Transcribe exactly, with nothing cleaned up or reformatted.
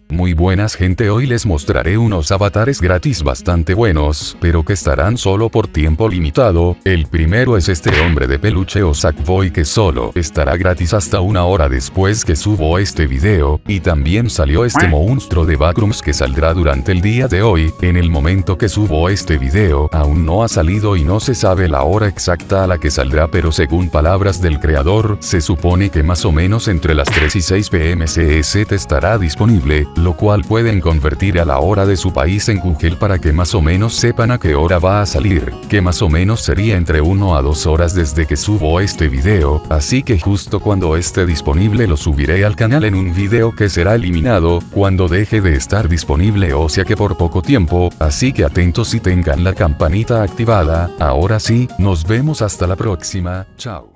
Muy buenas gente, hoy les mostraré unos avatares gratis bastante buenos, pero que estarán solo por tiempo limitado. El primero es este hombre de peluche o Sackboy que solo estará gratis hasta una hora después que subo este video, y también salió este monstruo de Backrooms que saldrá durante el día de hoy. En el momento que subo este video aún no ha salido y no se sabe la hora exacta a la que saldrá, pero según palabras del creador, se supone que más o menos entre las tres y seis p m C S T estará disponible, lo cual pueden convertir a la hora de su país en Google para que más o menos sepan a qué hora va a salir, que más o menos sería entre una a dos horas desde que subo este video, así que justo cuando esté disponible lo subiré al canal en un video que será eliminado cuando deje de estar disponible, o sea que por poco tiempo, así que atentos y tengan la campanita activada. Ahora sí, nos vemos hasta la próxima, chao.